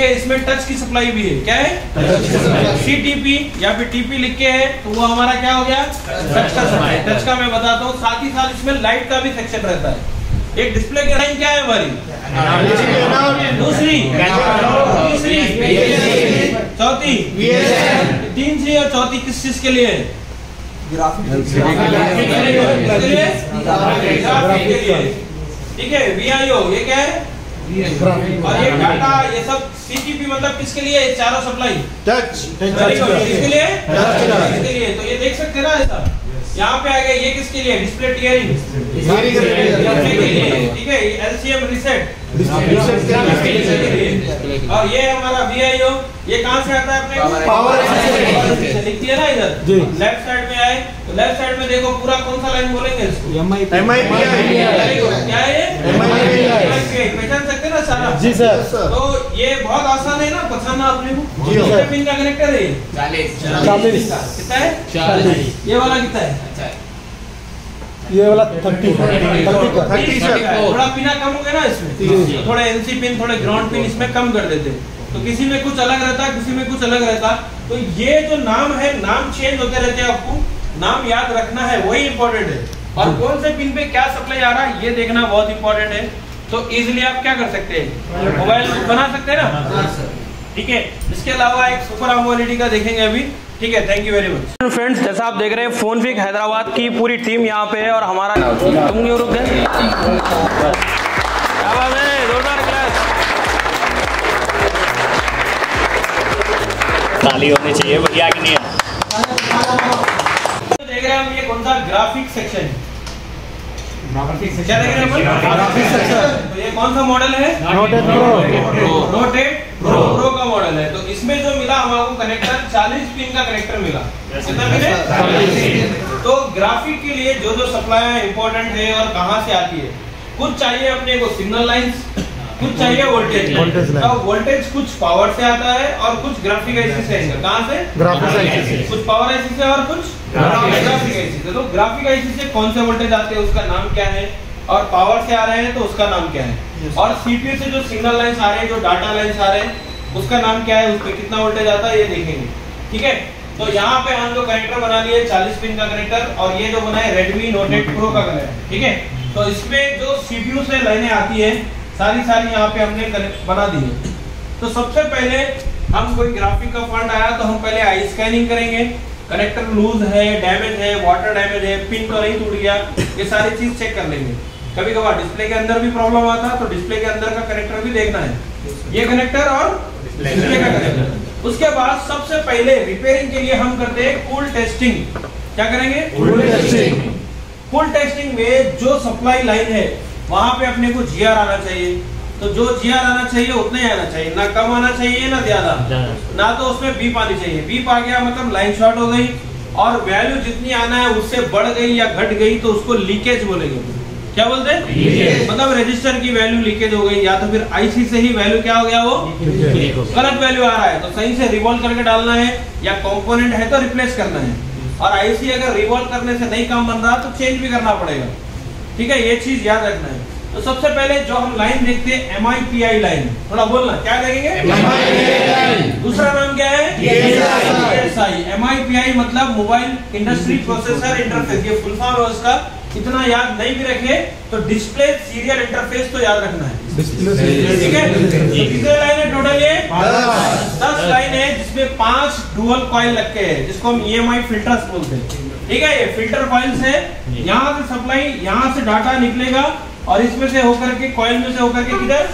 इसमें टच की सप्लाई भी है। क्या है? CTP या फिर TP लिख के है तो वो हमारा क्या हो गया? टच का सप्लाई। टच का मैं बताता हूँ, साथ ही साथ इसमें लाइट का भी सेक्शन रहता है। एक डिस्प्ले की लाइन क्या है हमारी? दूसरी, तीसरी, चौथी, 3 और चौथी किस चीज के लिए? ग्राफिक के लिए। ठीक है। VIO ये क्या है? और ये डाटा, ये सब CTP मतलब किसके लिए? चारों सप्लाई टच किसके लिए? इसके लिए। तो ये देख सकते हैं ना, ऐसा यहाँ पे आ गया। ये किसके लिए? डिस्प्ले टियरिंग के लिए। ठीक है। LCM रीसेट और ये हमारा VIO, ये कहाँ से आता है अपने? पावर लिख दिया ना इधर। लेफ्ट साइड में आए तो लेफ्ट साइड में देखो पूरा कौन सा लाइन बोलेंगे इसको? क्या है ये? पहचान सकते ना सारा? जी सर। तो ये बहुत आसान है ना पहचानना अपने को। कितने पिन का कनेक्टर है? 40। कितना है? 40। ये वाला कितना है? ये वाला 30 का। थोड़ा पिना कम हो गया ना इसमें, थोड़े NC पिन, थोड़े ग्राउंड पिन इसमें कम कर देते। तो किसी में कुछ अलग रहता है, किसी में कुछ अलग रहता। तो ये जो नाम है, नाम चेंज होते रहते हैं। आपको नाम याद रखना है, वही इंपॉर्टेंट है। और कौन से पिन पे क्या सप्लाई आ रहा है ये देखना बहुत इंपॉर्टेंट है। तो इजिली आप क्या कर सकते हैं? मोबाइल बना सकते हैं ना। ठीक है। इसके अलावा एक सुपर AMOLED का देखेंगे अभी। ठीक है। Thank you very much friends. जैसा आप देख रहे हैं, फोनफिक हैदराबाद की पूरी टीम यहाँ पे है और हमारा तुम क्यों रुक गए? क्या बात है, जोरदार क्लास। ताली होनी चाहिए भैया की नहीं है। तो देख रहे हैं हम, ये कौन सा? Graphic section. क्या देख रहे हैं? तो ये कौन सा मॉडल है? नोटेड प्रो का मॉडल है। तो इसमें जो मिला हमको कनेक्टर, 40 पिन का कनेक्टर मिला। कितना मिले? 40। तो ग्राफिक के लिए जो जो सप्लाई इंपॉर्टेंट है और कहाँ से आती है, कुछ चाहिए अपने को सिग्नल लाइंस, कुछ चाहिए वोल्टेज। तो वोल्टेज कुछ पावर से आता है और कुछ ग्राफिक IC से आएगा। कहाँ से? ग्राफिक IC से। कुछ पावर IC से और कुछ ग्राफिक IC से। तो ग्राफिक IC से कौन से वोल्टेज आते हैं, उसका नाम क्या है? और पावर से आ रहे हैं तो उसका नाम क्या है? और CPU से जो सिग्नल लाइंस आ रहे हैं, जो डाटा लाइंस आ रहे हैं, उसका नाम क्या है? उस पर कितना वोल्टेज आता है ये देखेंगे। ठीक है। तो यहाँ पे हम लोग कनेक्टर बना लिए 40 पिन का कनेक्टर, और ये जो बना है Redmi Note 8 Pro का कनेक्टर। ठीक है। तो इसमें जो CPU से लाइनें आती है सारी यहाँ पे हमने बना दी है। तो सबसे पहले हम कोई ग्राफिक का फॉल्ट आया तो हम पहले आई स्कैनिंग करेंगे। कनेक्टर लूज है, डैमेज है, वाटर डैमेज है, पिन तो नहीं टूट गया, ये सारी चीज चेक कर लेंगे। कभी कभार डिस्प्ले के अंदर भी प्रॉब्लम आता है तो डिस्प्ले के अंदर का कनेक्टर भी देखना है, ये कनेक्टर और डिस्प्ले का कनेक्टर। उसके बाद सबसे पहले रिपेयरिंग के लिए हम करते हैं कूल टेस्टिंग। क्या करेंगे? Cool testing. कूल टेस्टिंग में जो सप्लाई लाइन है वहां पे अपने को GR आना चाहिए। तो जो GR आना चाहिए उतना ही आना चाहिए, ना कम आना चाहिए ना ज्यादा, ना तो उसमें बीप आनी चाहिए। बीप आ गया मतलब लाइन शॉर्ट हो गई, और वैल्यू जितनी आना है उससे बढ़ गई या घट गई तो उसको लीकेज बोलेंगे। क्या बोलते हैं? मतलब रजिस्टर की वैल्यू लीकेज हो गई, या तो फिर IC से ही वैल्यू क्या हो गया, वो गलत वैल्यू आ रहा है, तो सही से रिवॉल्व करके डालना है, या कंपोनेंट है तो रिप्लेस करना है। और IC अगर रिवॉल्व करने से नहीं काम बन रहा तो चेंज भी करना पड़ेगा। ठीक है, ये चीज याद रखना है। तो सबसे पहले जो हम लाइन देखते हैं MIPI लाइन, थोड़ा बोलना क्या देखेंगे? दूसरा नाम क्या है? DSI। MIPI मतलब मोबाइल इंडस्ट्री प्रोसेसर इंटरफेस, ये फुल फॉर्म है उसका। इतना याद नहीं भी रखे तो डिस्प्ले सीरियल इंटरफेस तो याद रखना है। ठीक है। कितने लाइन है टोटल? ये 10 लाइन है, जिसमें 5 डुअल कॉइल लगे हैं, जिसको हम EMI फिल्टर्स बोलते हैं। ठीक है, ये फिल्टर कॉइल्स है। यहाँ से सप्लाई, यहाँ से डाटा निकलेगा और इसमें से होकर के कॉइल में से होकर के किधर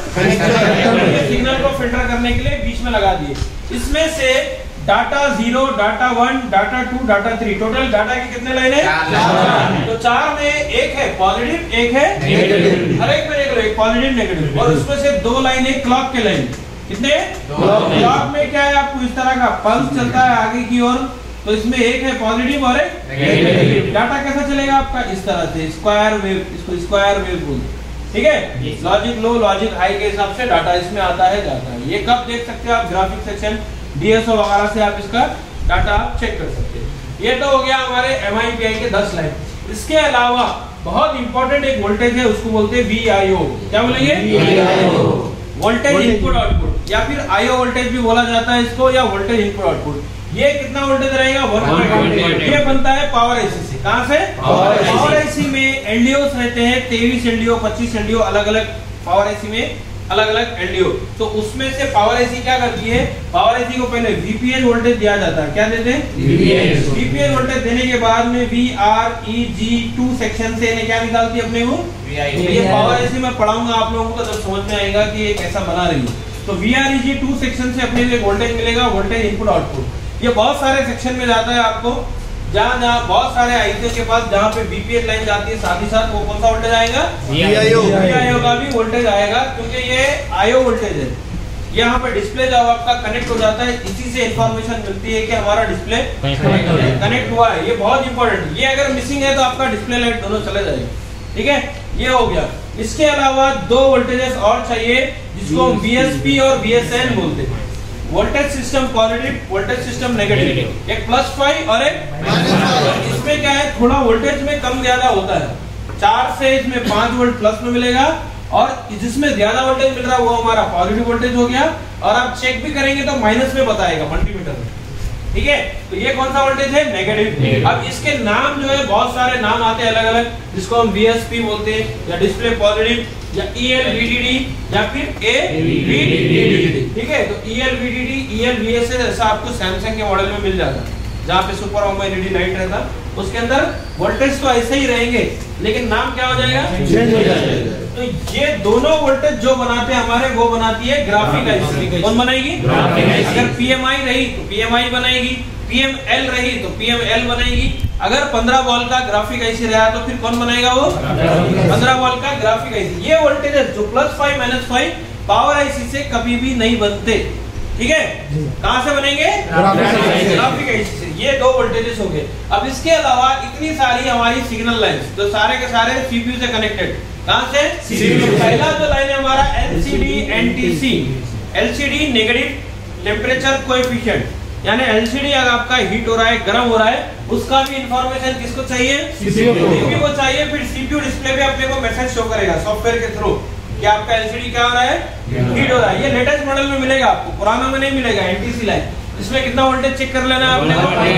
सिग्नल को फिल्टर करने के लिए बीच में लगा दिए। इसमें से data 0, data 1, data 2, data 3, total data की कितने लाइन है? तो 4 में एक है पॉजिटिव, एक है नेगेटिव। हर एक में देख लो, एक पॉजिटिव नेगेटिव, और उसमें से 2 लाइन है क्लॉक के लाइन। कितने? क्लॉक में क्या है, आपको इस तरह का पल्स चलता है आगे की ओर, तो इसमें एक है पॉजिटिव और एक नेगेटिव। डाटा कैसा चलेगा आपका? इस तरह से स्क्वायर वेव, इसको स्क्वायर वेव बोलते हैं। ठीक है, लॉजिक लो लॉजिक हाई के हिसाब से डाटा इसमें आता है जाता है। ये कब देख सकते हो आप? ग्राफिक सेक्शन DSO वगैरह से आप इसका डाटा चेक कर सकते हैं। ये तो हो गया हमारे MIPI के 10 लाइन। इसके अलावा बहुत इंपॉर्टेंट एक वोल्टेज है, उसको बोलते हैं VIO। क्या बोलेंगे? वोल्टेज इनपुट आउटपुट, या फिर आईओ वोल्टेज भी बोला जाता है इसको, या वोल्टेज इनपुट आउटपुट। ये कितना वोल्टेज रहेगा? 1.8। ये बनता है पावर आईसी से। कहां से? पावर आईसी में एलडीओस रहते हैं, 23 एलडीओ, 25 एलडीओ, अलग अलग पावर आईसी में अलग अलग एलडीओ। तो उसमें से पावर आईसी क्या करती है? पावर आईसी को पहले वीपीएस वोल्टेज दिया जाता है। क्या देते हैं? वीपीएस वोल्टेज देने के बाद में VREG2 सेक्शन से इन्हें क्या निकालती है अपने को? ये पावर आईसी मैं पढ़ाऊंगा आप लोगों को, तब समझ में आएगा कि ये कैसा बना रही है। तो VREG2 सेक्शन से अपने लिए वोल्टेज मिलेगा, वोल्टेज इनपुट आउटपुट। ये बहुत सारे सेक्शन में जाता है आपको, जहाँ जहाँ बहुत सारे आईसी के पास जहाँ पे बीपीएस लाइन जाती है, साथ ही साथ वो कौन सा वोल्टेज आएगा? VIO का भी वोल्टेज आएगा, क्योंकि ये आईओ वोल्टेज है। यहाँ पे डिस्प्ले जब आपका कनेक्ट हो जाता है, इसी से इंफॉर्मेशन मिलती है कि हमारा डिस्प्ले कनेक्ट हुआ है। ये बहुत इंपॉर्टेंट, ये अगर मिसिंग है तो आपका डिस्प्ले लाइट दोनों चले जाएगा। ठीक है, ये हो गया। इसके अलावा दो वोल्टेजेस और चाहिए, जिसको हम VSP और VSN बोलते हैं। Voltage system positive, voltage system negative. एक +5 और एक -5। इसमें क्या है, थोड़ा वोल्टेज में कम ज्यादा होता है। 4 से इसमें 5 वोल्ट प्लस में मिलेगा, और जिसमें ज्यादा वोल्टेज मिल रहा है वो हमारा पॉजिटिव वोल्टेज हो गया। और आप चेक भी करेंगे तो माइनस में बताएगा मल्टीमीटर में। ठीक है, तो ये कौन सा वोल्टेज है? नेगेटिव। अब इसके नाम जो है बहुत सारे नाम आते हैं अलग अलग, जिसको हम VSP बोलते हैं, या डिस्प्ले पॉजिटिव, या ELVDD, या फिर AVDD। ठीक है, तो ELVDD, ELVSS ऐसा आपको सैमसंग के मॉडल में मिल जाता है, जहाँ पे सुपर ओमो LED लाइट रहता। उसके अंदर वोल्टेज तो ऐसे ही रहेंगे, लेकिन नाम क्या हो जाएगा? चेंज हो जाएगा। तो ये दोनों वोल्टेज जो बनाते हैं हमारे, वो बनाती है ग्राफिक आईसी। कौन बनाएगी? अगर PMI रही तो PMI बनाएगी, PML रही तो PML बनाएगी। अगर 15 वोल्ट का ग्राफिक आईसी रहा तो फिर कौन बनाएगा? वो 15 वोल्ट का ग्राफिक आईसी। ये वोल्टेज जो +5 -5 पावर आईसी से कभी भी नहीं बनते। ठीक है, कहां से बनेंगे? ग्राफिक आईसी से। ये दो वोल्टेजेस हो गए। अब इसके अलावा इतनी सारी हमारी सिग्नल लाइंस, तो सारे के सारे सीपीयू से कनेक्टेड। कहां से? पहला जो लाइन है हमारा LCD NTC, LCD negative temperature coefficient, यानी LCD अगर आपका हीट हो रहा है, गर्म हो रहा है, उसका भी इंफॉर्मेशन किसको चाहिए? सीपीयू को चाहिए। फिर सीपीयू डिस्प्ले पे अपने को मैसेज शो करेगा सॉफ्टवेयर के थ्रू कि आपका LCD क्या हो रहा है? हीट हो रहा है। ये लेटेस्ट मॉडल में मिलेगा आपको, पुराना में नहीं मिलेगा। NTC लाइन, इसमें कितना वोल्टेज चेक कर लेना है आपने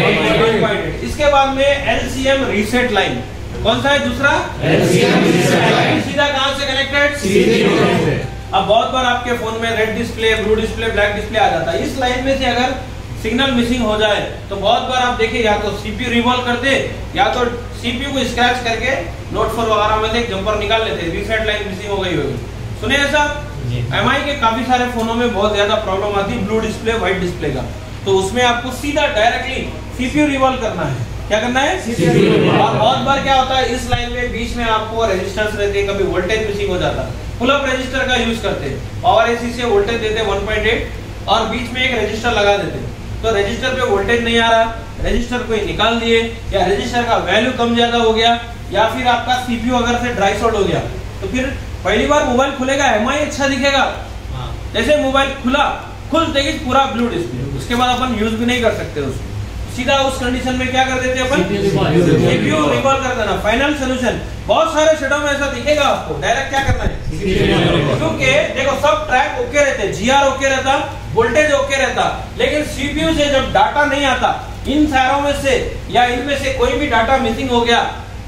को। इसके बाद में LCM रीसेट लाइन, कौन सा है दूसरा? LCM reset. सीधा कहां से कनेक्टेड? अब बहुत बार आपके फोन में red display, blue display, black display आ जाता है। इस लाइन में से अगर सिग्नल मिसिंग हो जाए तो बहुत बार आप देखिए, या तो सीपीयू रिवॉल्व करते, या तो सीपीयू को स्क्रैच करके नोट 4 वगैरह में से एक जंपर निकाल लेते, रीसेट लाइन मिसिंग हो गई होगी। सुने ऐसा? MI के काफी सारे फोनों में बहुत ज्यादा प्रॉब्लम आती है ब्लू डिस्प्ले, व्हाइट डिस्प्ले का। तो उसमें आपको सीधा डायरेक्टली सीपीयू रिवॉल्व करना है। क्या करना है? और बहुत बार क्या होता है, इस लाइन में बीच में आपको रेजिस्टेंस रहते हैं, कभी वोल्टेज मिसिंग हो जाता है। पुल अप रेजिस्टर का यूज करते हैं, पावर एसी से वोल्टेज देते 1.8 और बीच में एक रेजिस्टर लगा देते। तो रेजिस्टर पे वोल्टेज नहीं आ रहा, रेजिस्टर को निकाल दिए, या रेजिस्टर का वैल्यू कम ज्यादा हो गया, या फिर आपका सीपीयू अगर से ड्राई शॉट हो गया, तो फिर पहली बार मोबाइल खुलेगा, MI अच्छा दिखेगा। जैसे मोबाइल खुला, खुलते ही पूरा ब्लू डिस्प्ले, उसके बाद अपन यूज भी नहीं कर सकते उसको। सीधा उस कंडीशन में क्या कर देते हैं अपन? सीपीयू रिकॉल कर देना। फाइनल सॉल्यूशन बहुत सारे सेटों में ऐसा दिखेगा आपको, डायरेक्ट क्या करना है? क्योंकि देखो सब ट्रैक ओके रहते, GR ओके रहता, वोल्टेज ओके रहता, लेकिन सीपीयू से जब डाटा नहीं आता, इन सारों में से या इनमें से कोई भी डाटा मिसिंग हो गया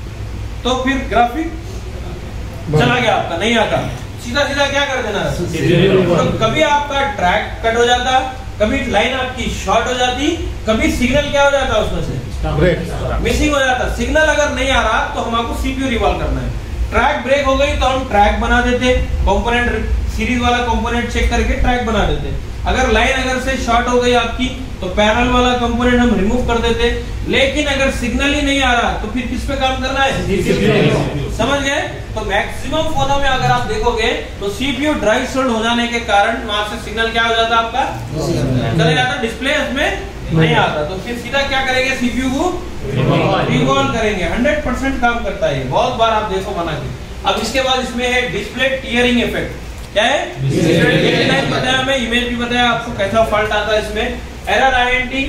तो फिर ग्राफिक चला गया आपका, नहीं आता। सीधा सीधा क्या कर देना? तो कभी आपका ट्रैक कट हो जाता, कभी लाइन आपकी शॉर्ट हो जाती, कभी सिग्नल क्या हो जाता उसमें से मिसिंग हो जाता। सिग्नल अगर नहीं आ रहा तो हमको सीपीयू रिवॉल्व करना है। ट्रैक ब्रेक हो गई तो हम ट्रैक बना देते, कंपोनेंट सीरीज वाला कंपोनेंट चेक करके ट्रैक बना देते। अगर लाइन अगर से शॉर्ट हो गई आपकी तो पैरेलल वाला कंपोनेंट हम रिमूव कर देते। लेकिन अगर सिग्नल ही नहीं आ रहा तो फिर किस पे काम करना है? समझ गए? तो मैक्सिमम फोनों में अगर आप देखोगे तो सीपीयू ड्राई शॉट हो जाने के कारण वहां से सिग्नल क्या हो जाता आपका? चले जाता, डिस्प्ले उसमें नहीं आता। तो फिर सीधा क्या करेंगे? सीपीयू को रिवॉल्व करेंगे। 100% काम करता है, बहुत बार आप देखो बना के। अब इसके बाद इसमें है डिस्प्ले टीयरिंग इफेक्ट। क्या है? बताया, मैं इमेज भी बताया आपको कैसा फॉल्ट आता है इसमें। एरर INT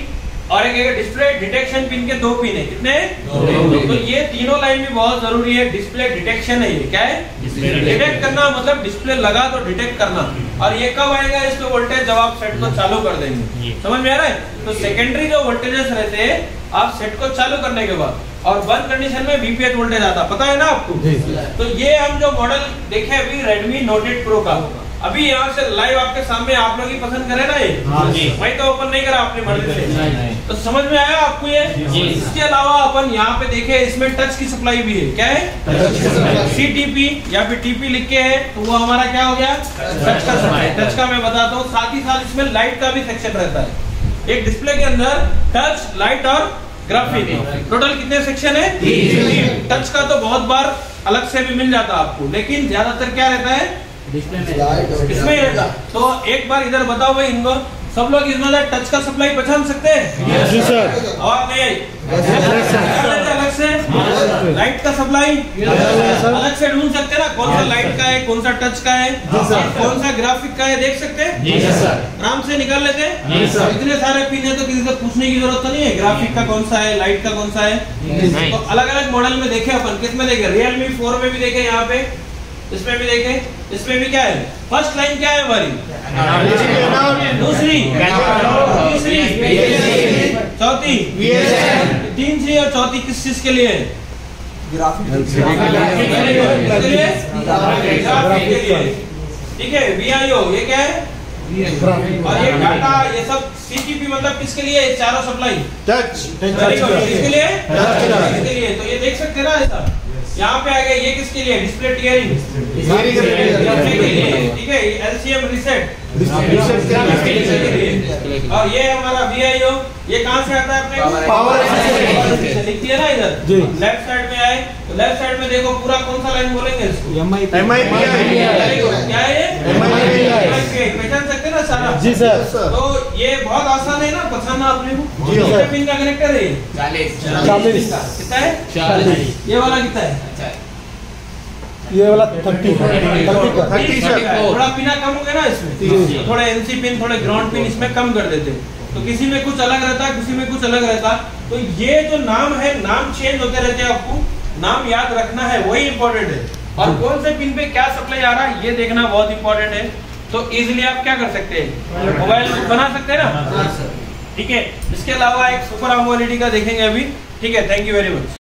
और एक डिस्प्ले डिटेक्शन पिन के 2 पिन है। कितने? 2। तो ये तीनों लाइन भी बहुत जरूरी है। डिस्प्ले डिटेक्शन है, ये क्या है? डिटेक्ट करना, मतलब डिस्प्ले लगा तो डिटेक्ट करना। और ये कब आएगा इस पे वोल्टेज? जब आप सेट को चालू कर देंगे। समझ में आ रहा है? तो सेकेंडरी जो वोल्टेजेस रहते हैं आप सेट को चालू करने के बाद, और बंद कंडीशन में VPH वोल्टेज आता, पता है ना आपको? तो ये हम जो मॉडल देखे अभी Redmi Note 8 Pro का, अभी यहाँ से लाइव आपके सामने आप लोग ही पसंद करें ना ये। मैं तो ओपन नहीं करा अपनी मर्जी से। तो समझ में आया आपको ये? इसके अलावा अपन यहाँ पे देखे इसमें टच की सप्लाई भी है। क्या है? CTP या फिर TP लिख के है तो वो हमारा क्या हो गया? टच का सप्लाई। टच का मैं बताता हूँ। साथ ही साथ इसमें लाइट का भी सेक्शन रहता है। एक डिस्प्ले के अंदर टच, लाइट और ग्राफिक, टोटल कितने सेक्शन है? 3। टच का तो बहुत बार अलग से भी मिल जाता आपको, लेकिन ज्यादातर क्या रहता है? इसमें रहता। तो एक बार इधर बताओ भाई इनको, सब लोग इसमें टच का सप्लाई पहचान सकते हैं? जी सर। आवाज नहीं आई? अलग से लाइट का सप्लाई अलग से ढूंढ सकते हैं ना, कौन सा लाइट का है, कौन सा टच का है, कौन सा ग्राफिक का है, देख सकते हैं? आराम से निकाल लेते हैं। इतने सारे पिन है तो किसी से पूछने की जरूरत तो नहीं है ग्राफिक का कौन सा है, लाइट का कौन सा है। तो अलग अलग मॉडल में देखे अपन, किसमें देखे? Realme 4 में भी देखे, यहाँ पे इसमें भी देखे। इसमें भी क्या है? फर्स्ट लाइन क्या है हमारी? दूसरी, तीसरी, चौथी, 3 सी और चौथी किस चीज के लिए? ग्राफिक के लिए। ठीक है। VIO ये क्या है? और ये डाटा, ये सब CTP मतलब किसके लिए? चारों सप्लाई टच किसके लिए? इसके लिए। तो ये देख सकते हैं ना ऐसा, यहाँ पे आ गया। ये किसके लिए? डिस्प्ले टियरिंग के लिए। ठीक है। LCM रीसेट, और ये हमारा VIO, ये कहाँ से आता है अपने? पावर लिख दिया ना इधर। लेफ्ट साइड में आए तो लेफ्ट साइड में देखो पूरा कौन सा लाइन बोलेंगे इसको? क्या है ये? पहचान सकते हैं ना सारा? जी सर। तो ये बहुत आसान है ना पहचानना अपने को। कितने पिन का कनेक्टर है? 40। कितना है? 40। ये वाला कितना है? ये वाला 30 का। थोड़ा पिना कम हो गया ना इसमें, थोड़े NC पिन, थोड़े ग्राउंड पिन इसमें कम कर देते। तो किसी में कुछ अलग रहता है, किसी में कुछ अलग रहता। तो ये जो नाम है, नाम चेंज होते रहते हैं, आपको नाम याद रखना है, वही इंपॉर्टेंट है। और कौन से पिन पे क्या सप्लाई आ रहा है ये देखना बहुत इंपॉर्टेंट है। तो इजिली आप क्या कर सकते हैं? मोबाइल बना सकते हैं ना? ठीक है। इसके अलावा एक सुपर AMOLED का देखेंगे अभी। ठीक है। Thank you very much.